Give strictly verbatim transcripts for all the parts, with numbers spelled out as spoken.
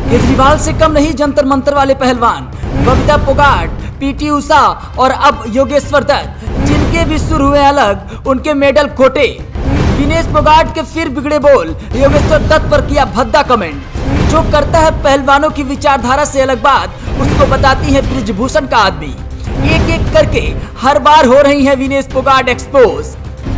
केजरीवाल से कम नहीं जंतर मंतर वाले पहलवान बबीता फोगाट, पीटी उषा और अब योगेश्वर दत्त, जिनके भी सुर हुए अलग, उनके मेडल खोटे। विनेश फोगाट के फिर बिगड़े बोल, योगेश्वर दत्त पर किया भद्दा कमेंट। जो करता है पहलवानों की विचारधारा से अलग बात, उसको बताती है बृजभूषण का आदमी। एक एक करके हर बार हो रही है विनेश फोगाट एक्सपोज।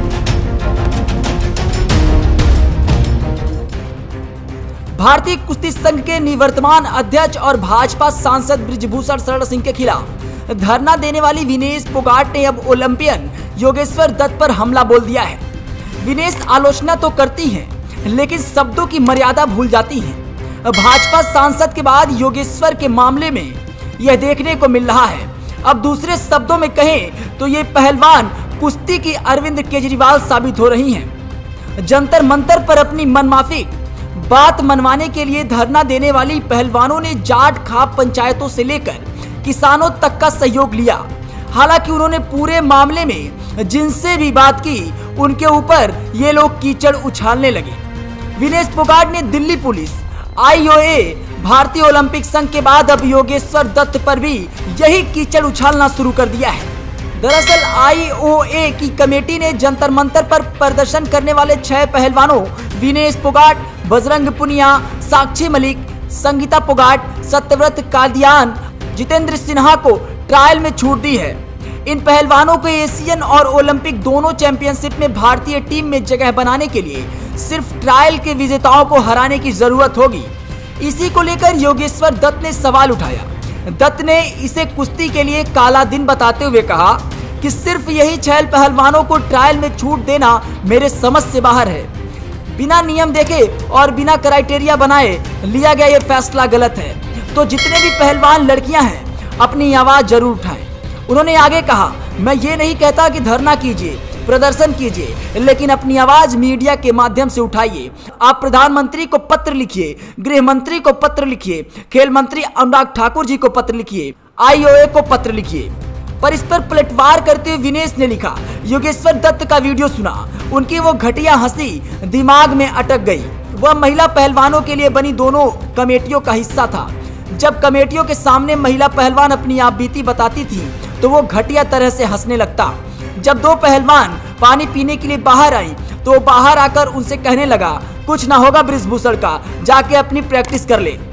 भारतीय कुश्ती संघ के निवर्तमान अध्यक्ष और भाजपा सांसद बृजभूषण शरण सिंह के खिलाफ धरना देने वाली विनेश फोगाट ने अब ओलंपियन योगेश्वर दत्त पर हमला बोल दिया है। विनेश आलोचना तो करती हैं, लेकिन शब्दों की मर्यादा भूल जाती हैं। भाजपा सांसद के बाद योगेश्वर के मामले में यह देखने को मिल रहा है। अब दूसरे शब्दों में कहें तो ये पहलवान कुश्ती की अरविंद केजरीवाल साबित हो रही हैं। जंतर मंतर पर अपनी मनमाफिक बात मनवाने के लिए धरना देने वाली पहलवानों ने जाट खाप पंचायतों से लेकर किसानों तक का सहयोग लिया। हालांकि उन्होंने पूरे मामले में जिनसे भी बात की, उनके ऊपर ये लोग कीचड़ उछालने लगे। विनेश फोगाट ने दिल्ली पुलिस, आई ओ ए, भारतीय ओलंपिक संघ के बाद अब योगेश्वर दत्त पर भी यही कीचड़ उछालना शुरू कर दिया है। दरअसल आई ओ ए की कमेटी ने जंतर मंतर पर प्रदर्शन करने वाले छह पहलवानों विनेश फोगाट, बजरंग पुनिया, साक्षी मलिक, संगीता फोगाट, सत्यव्रत कादियान, जितेंद्र सिन्हा को ट्रायल में छूट दी है। इन पहलवानों को एशियन और ओलंपिक दोनों चैंपियनशिप में भारतीय टीम में जगह बनाने के लिए सिर्फ ट्रायल के विजेताओं को हराने की जरूरत होगी। इसी को लेकर योगेश्वर दत्त ने सवाल उठाया। दत्त ने इसे कुश्ती के लिए काला दिन बताते हुए कहा कि सिर्फ यही छह पहलवानों को ट्रायल में छूट देना मेरे समझ से बाहर है। बिना नियम देखे और बिना क्राइटेरिया बनाए लिया गया ये फैसला गलत है। तो जितने भी पहलवान लड़कियां हैं, अपनी आवाज जरूर उठाएं। उन्होंने आगे कहा, मैं ये नहीं कहता कि धरना कीजिए, प्रदर्शन कीजिए, लेकिन अपनी आवाज मीडिया के माध्यम से उठाइए। आप प्रधानमंत्री को पत्र लिखिए, गृह मंत्री को पत्र लिखिए, खेल मंत्री अनुराग ठाकुर जी को पत्र लिखिए, आई ओ ए को पत्र लिखिए। पर इस पर पलटवार करते हुए विनेश ने लिखा, योगेश्वर दत्त का वीडियो सुना, उनकी वो घटिया हंसी दिमाग में अटक गई। वह महिला पहलवानों के लिए बनी दोनों कमेटियों का हिस्सा था। जब कमेटियों के सामने महिला पहलवान अपनी आप बीती बताती थी तो वो घटिया तरह से हंसने लगता। जब दो पहलवान पानी पीने के लिए बाहर आई तो बाहर आकर उनसे कहने लगा, कुछ ना होगा बृजभूषण का, जाके अपनी प्रैक्टिस कर ले।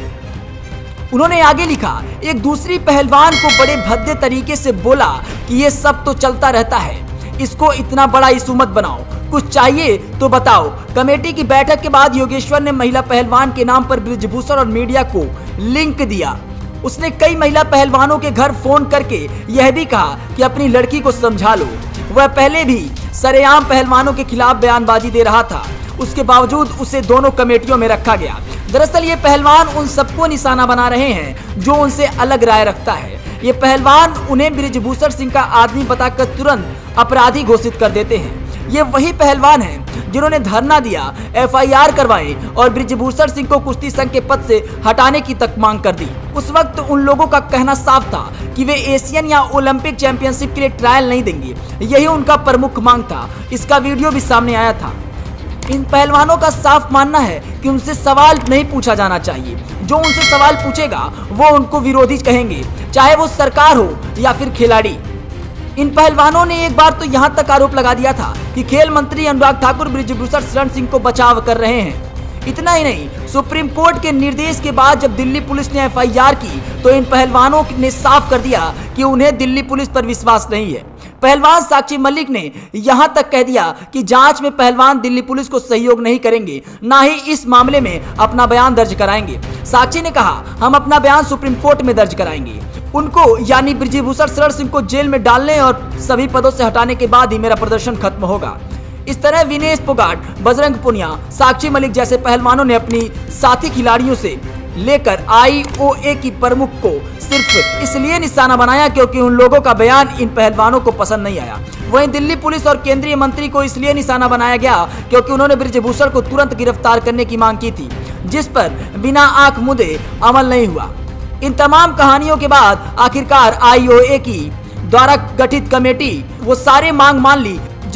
उन्होंने आगे लिखा, एक दूसरी पहलवान को बड़े भद्दे तरीके से बोला कि ये सब तो चलता रहता है, इसको इतना बड़ा इशू मत बनाओ, कुछ चाहिए तो बताओ। कमेटी की बैठक के बाद योगेश्वर ने महिला पहलवान के नाम पर बृजभूषण और मीडिया को लिंक दिया। उसने कई महिला पहलवानों के घर फोन करके यह भी कहा कि अपनी लड़की को समझा लो। वह पहले भी सरेआम पहलवानों के खिलाफ बयानबाजी दे रहा था, उसके बावजूद उसे दोनों कमेटियों में रखा गया। दरअसल ये पहलवान उन सबको निशाना बना रहे हैं जो उनसे अलग राय रखता है। ये पहलवान उन्हें बृजभूषण सिंह का आदमी बताकर तुरंत अपराधी घोषित कर देते हैं। ये वही पहलवान हैं जिन्होंने धरना दिया, एफ आई आर करवाई और बृजभूषण सिंह को कुश्ती संघ के पद से हटाने की तक मांग कर दी। उस वक्त उन लोगों का कहना साफ था कि वे एशियन या ओलंपिक चैंपियनशिप के लिए ट्रायल नहीं देंगे, यही उनका प्रमुख मांग था। इसका वीडियो भी सामने आया था। इन पहलवानों का साफ मानना है कि उनसे सवाल नहीं पूछा जाना चाहिए। जो उनसे सवाल पूछेगा वो उनको विरोधी कहेंगे, चाहे वो सरकार हो या फिर खिलाड़ी। इन पहलवानों ने एक बार तो यहाँ तक आरोप लगा दिया था कि खेल मंत्री अनुराग ठाकुर बृजभूषण शरण सिंह को बचाव कर रहे हैं। इतना ही नहीं, सुप्रीम कोर्ट के निर्देश के बाद जब दिल्ली पुलिस ने एफ आई आर की तो इन पहलवानों ने साफ कर दिया कि उन्हें दिल्ली पुलिस पर विश्वास नहीं है। पहलवान साक्षी मलिक ने यहां तक कह दिया कि जांच में पहलवान दिल्ली पुलिस को सहयोग नहीं करेंगे, ना ही इस मामले में अपना बयान दर्ज कराएंगे। साक्षी ने कहा, हम अपना बयान सुप्रीम कोर्ट में दर्ज कराएंगे। उनको यानी बृजभूषण शरण सिंह को जेल में डालने और सभी पदों से हटाने के बाद ही मेरा प्रदर्शन खत्म होगा। इस तरह विनेश फोगाट, बजरंग पुनिया, साक्षी मलिक जैसे पहलवानों ने अपनी साथी खिलाड़ियों से लेकर आई ओ ए की प्रमुख को सिर्फ इसलिए निशाना बनाया क्योंकि उन लोगों का बयान इन पहलवानों को पसंद नहीं आया। वहीं दिल्ली पुलिस और केंद्रीय मंत्री को इसलिए निशाना बनाया गया क्योंकि उन्होंने बृजभूषण को तुरंत गिरफ्तार करने की मांग की थी, जिस पर बिना आंख मूंदे अमल नहीं हुआ। इन तमाम कहानियों के बाद आखिरकार आई ओ ए की द्वारा गठित कमेटी वो सारे मांग मान ली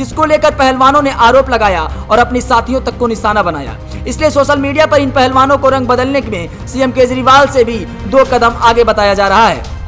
जिसको लेकर पहलवानों ने आरोप लगाया और अपने साथियों तक को निशाना बनाया। इसलिए सोशल मीडिया पर इन पहलवानों को रंग बदलने में सीएम केजरीवाल से भी दो कदम आगे बताया जा रहा है।